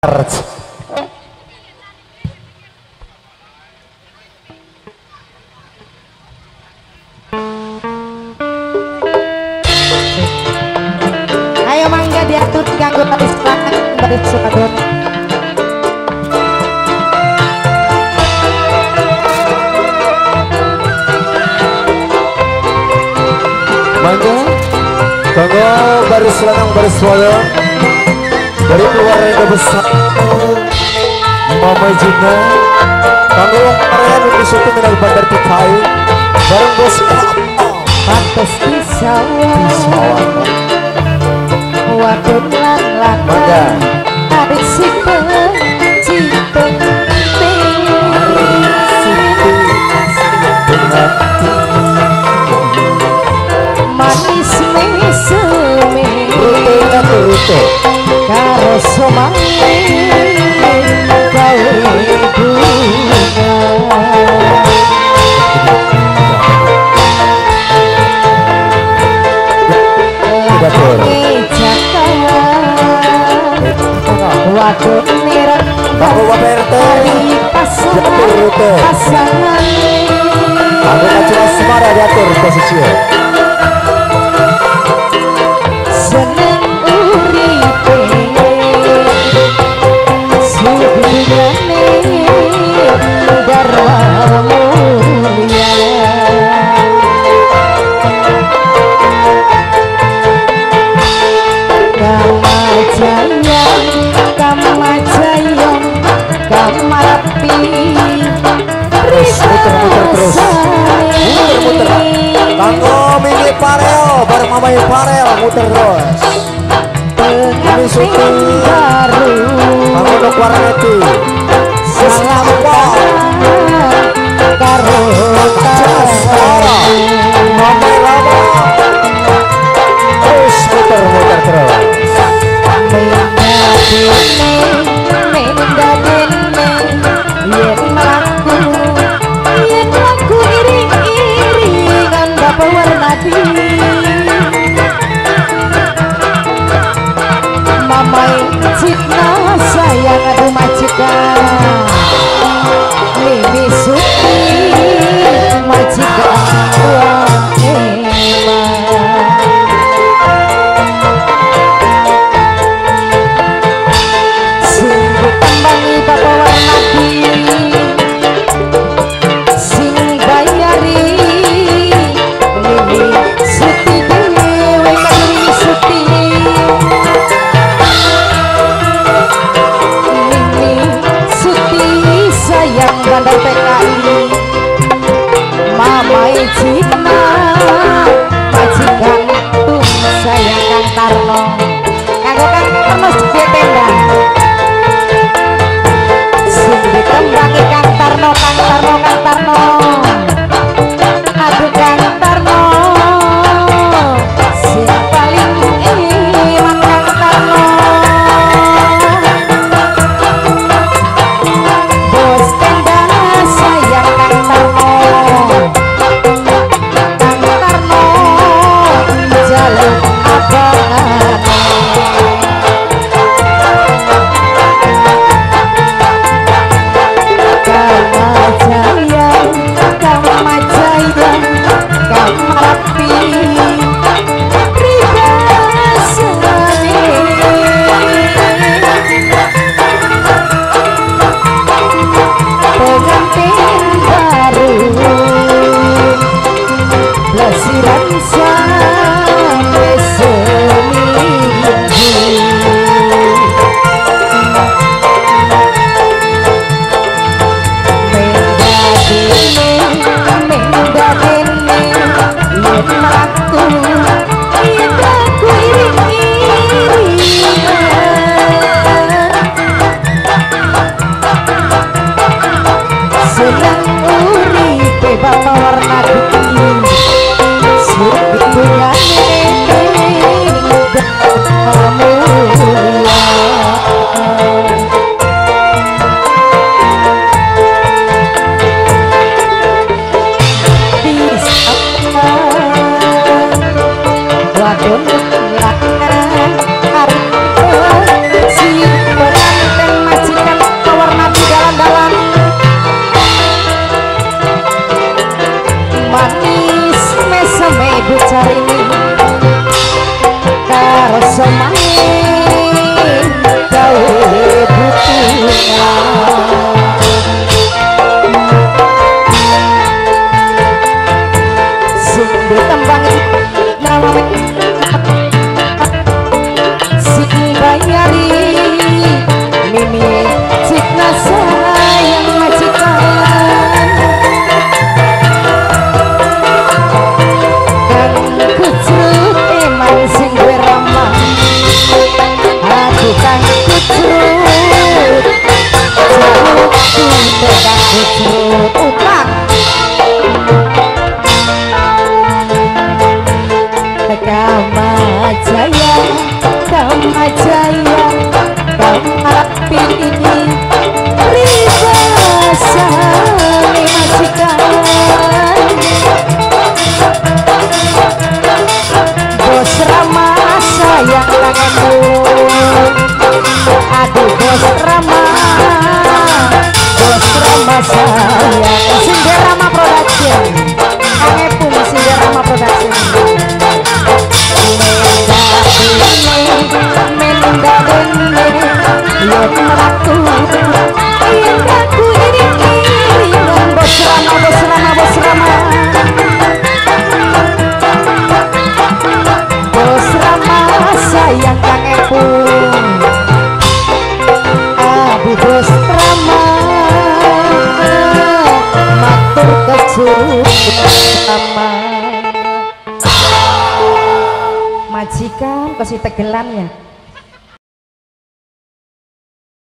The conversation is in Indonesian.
Ayo mangga diatur diganggu tadi serangan dari Sukadon. Mangga kanggo baris lanang baris wadon dari keluarga besar Mama Jina kanggo wong area nu disutu minal bandar Tikai bareng bos Pantes di sawah wadon lan Mangga adik si pencipeng manis meseme rute karo somane gawe bunga wadon nirang Bapak RT pasangan aku kacau semara diatur posisi seneng uripe sehubungane darwa mulia kamarapi terus muter kanggo mini parel bareng mamai parel muter terus ini syuting baru kanggo dok warneti salam karo mamai lama terus muter terus yen laku iring-iringan bapak warnadi mamai cipna sayang adu majikan Mimi Suti majikan sungguh tembangi bapak warnadi bandar PKI mamai Cina majikan tung sayang Kang Tarno kanggo Kang Tarno sedia tenda sing ditembangi Kang Tarno aduh Kang Tarno sing paling iman Kang Tarno bos tenda sedang bujrut utak Kamajaya Kamajaya Kamapi ini ribasane majikan Bos Rama sayang kangenmu aduh Bos Rama sayang Sinderama Production Kangepung Sinderama Production Menda Lihat meraku Indaku iring-iringan Bos Rama Bos Rama Bos Rama Bos Rama sayang Kangepung Abu Bos Rama matur kejut sama majikan kasih tegelan ya